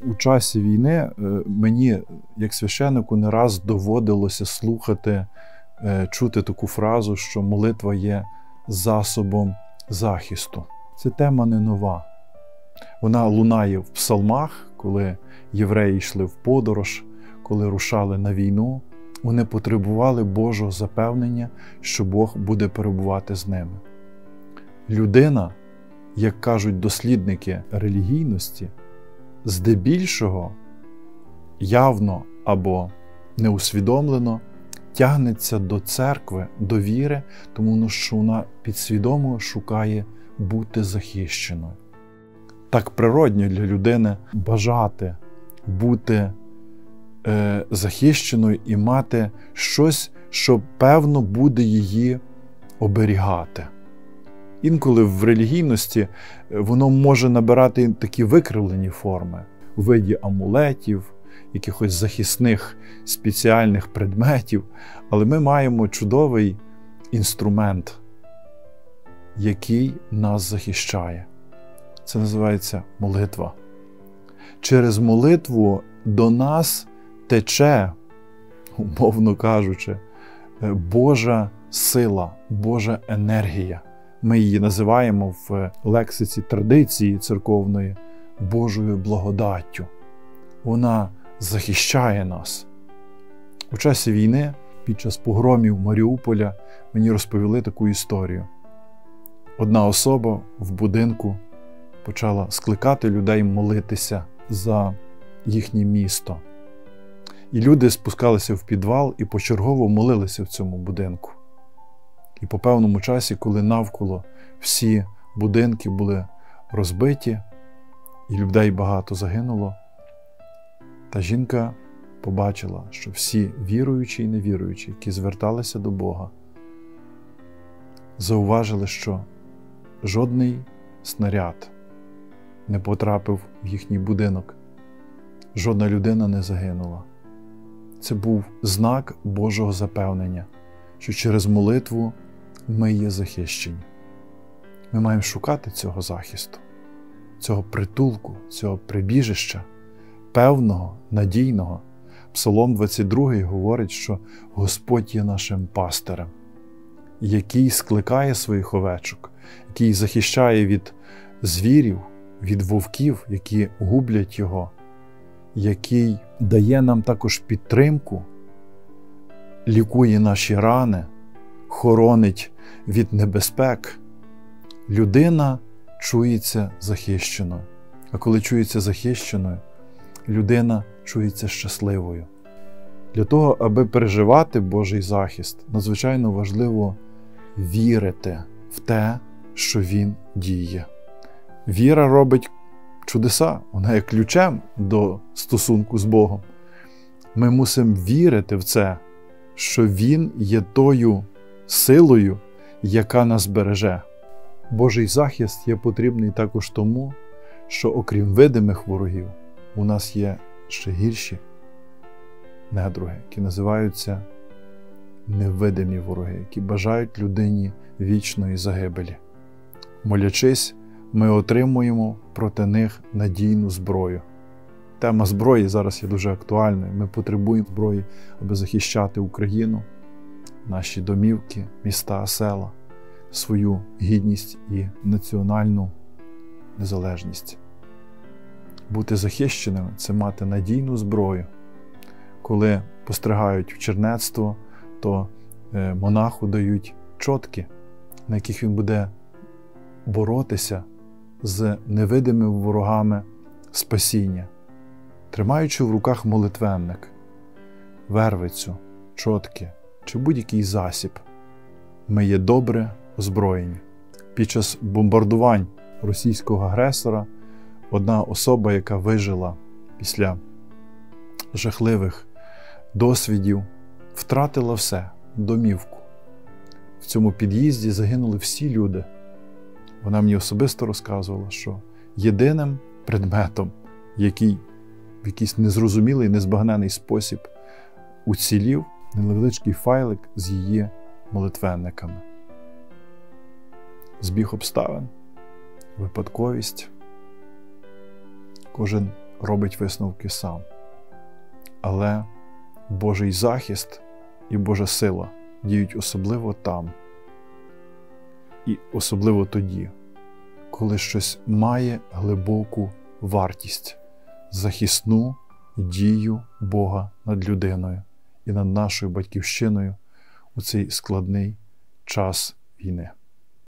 У часі війни мені, як священнику, не раз доводилося слухати, чути таку фразу, що молитва є засобом захисту. Ця тема не нова. Вона лунає в псалмах, коли євреї йшли в подорож, коли рушали на війну. Вони потребували Божого запевнення, що Бог буде перебувати з ними. Людина, як кажуть дослідники релігійності, здебільшого явно або неусвідомлено тягнеться до церкви, до віри, тому що вона підсвідомо шукає бути захищеною. Так природньо для людини бажати бути захищеною і мати щось, що, певно, буде її оберігати. Інколи в релігійності воно може набирати такі викривлені форми у виді амулетів, якихось захисних спеціальних предметів, але ми маємо чудовий інструмент, який нас захищає. Це називається молитва. Через молитву до нас тече, умовно кажучи, Божа сила, Божа енергія. Ми її називаємо в лексиці традиції церковної Божою благодаттю. Вона захищає нас. У часі війни, під час погромів Маріуполя, мені розповіли таку історію. Одна особа в будинку почала скликати людей молитися за їхнє місто. І люди спускалися в підвал і почергово молилися в цьому будинку. І по певному часі, коли навколо всі будинки були розбиті, і людей багато загинуло, та жінка побачила, що всі віруючі і невіруючі, які зверталися до Бога, зауважили, що жодний снаряд не потрапив в їхній будинок, жодна людина не загинула. Це був знак Божого запевнення, що через молитву ми є захищені. Ми маємо шукати цього захисту, цього притулку, цього прибіжища, певного, надійного. Псалом 22 говорить, що Господь є нашим пастирем, який скликає своїх овечок, який захищає від звірів, від вовків, які гублять його, який дає нам також підтримку, лікує наші рани, хоронить від небезпек. Людина чується захищеною. А коли чується захищеною, людина чується щасливою. Для того, аби переживати Божий захист, надзвичайно важливо вірити в те, що Він діє. Віра робить чудеса, вона є ключем до стосунку з Богом. Ми мусимо вірити в це, що Він є тою силою, яка нас береже. Божий захист є потрібний також тому, що окрім видимих ворогів, у нас є ще гірші недруги, які називаються невидимі вороги, які бажають людині вічної загибелі. Молячись, ми отримуємо проти них надійну зброю. Тема зброї зараз є дуже актуальною. Ми потребуємо зброї, аби захищати Україну, наші домівки, міста, села, свою гідність і національну незалежність. Бути захищеним – це мати надійну зброю. Коли постригають в чернецтво, то монаху дають чотки, на яких він буде боротися з невидимими ворогами спасіння, тримаючи в руках молитвенник, вервицю, чотки чи будь-який засіб. Ми є добре озброєні. Під час бомбардувань російського агресора одна особа, яка вижила після жахливих досвідів, втратила все – домівку. В цьому під'їзді загинули всі люди. Вона мені особисто розказувала, що єдиним предметом, який в якийсь незрозумілий, незбагнений спосіб уцілів, невеличкий файлик з її молитвенниками. Збіг обставин, випадковість. Кожен робить висновки сам. Але Божий захист і Божа сила діють особливо там. І особливо тоді, коли щось має глибоку вартість, захисну дію Бога над людиною і над нашою батьківщиною у цей складний час війни.